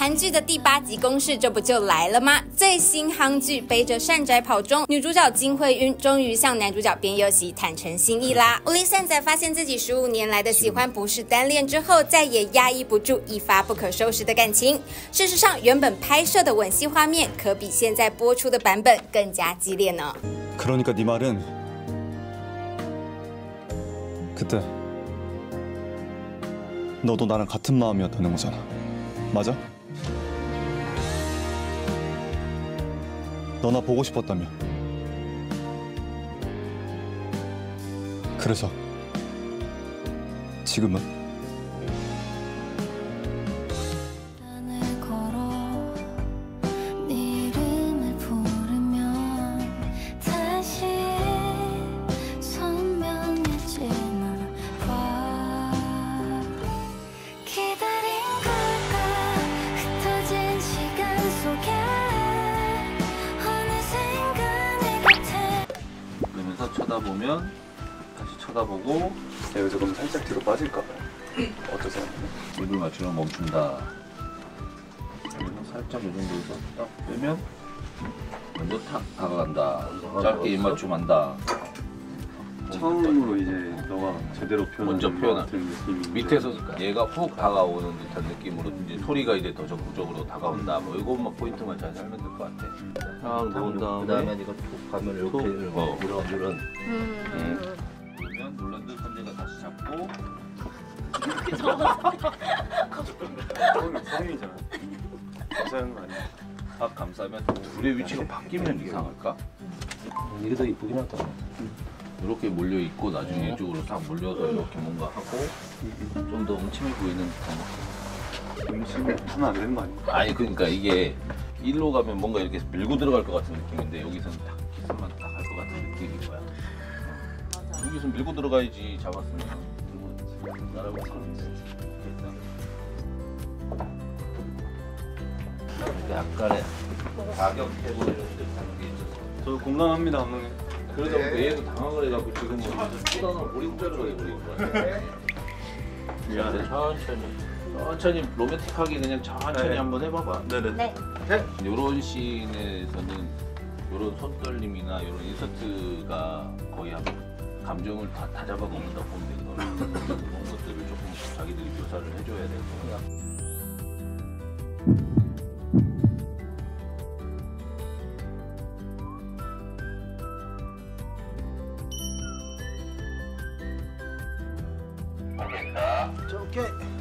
韩剧的第8集公示，这不就来了吗？最新夯剧《背着善哉跑》中，女主角金惠允终于向男主角边佑熙坦诚心意啦。吴立善在发现自己15年来的喜欢不是单恋之后，再也压抑不住一发不可收拾的感情。事实上，原本拍摄的吻戏画面，可比现在播出的版本更加激烈呢。 그러니까 네 말은 그때 너도 나랑 같은 마음이었다는 거잖아. 맞아? 너 나 보고 싶었다며. 그래서 지금은? 쳐다보면 다시 쳐다보고 여기서 그럼 살짝 뒤로 빠질까 봐요. 어떠세요? 입을 맞추면 멈춘다. 여기서 살짝 이 정도에서 딱 빼면 먼저 탁 다가간다. 짧게 입 맞춤한다. 처음으로 이제 너가 제대로 먼저 표현한 느낌이 밑에서 얘가 훅 다가오는 듯한 느낌으로 이제 소리가 이제 더 적극적으로 다가온다. 뭐 이것만 포인트만 잘 살면 될 것 같아. 딱 놓은 다음에 이거 툭 가면 이렇게 이런 그러면 놀란 듯 선재가 다시 잡고 성인이잖아. 감사한 거 아니야? 딱 감싸면 둘의 위치가 바뀌면 이상할까? 이게 더 이쁘긴 하다. 이렇게 몰려 있고 나중에 이쪽으로 딱 몰려서 이렇게 뭔가 하고 좀 더 웅침해 보이는 듯한 음식을 하면 안 되는 거 아니야? 아니 그러니까 이게 일로 가면 뭔가 이렇게 밀고 들어갈 것 같은 느낌인데 여기서는 딱 키스만 딱 할 것 같은 느낌인 거야. 여기서 밀고 들어가야지 잡았으면 그리고 나라고 약간의 가격해 보이는 듯한 게 있어서 저 공감합니다, 감독님. 그러다 얘도 당황을 해갖고 지금은 수단으로 몰입자료가 돼버린 거야. 미안해. 천천히 로맨틱하게 그냥 천천히 네. 한번 해봐봐. 네네. 네. 이런 씬에서는 이런 손떨림이나 이런 인서트가 거의 한 감정을 다 잡아먹는다고 보면 되거든. 그런 것들을 조금 자기들이 묘사를 해줘야 될 거야. 오케이.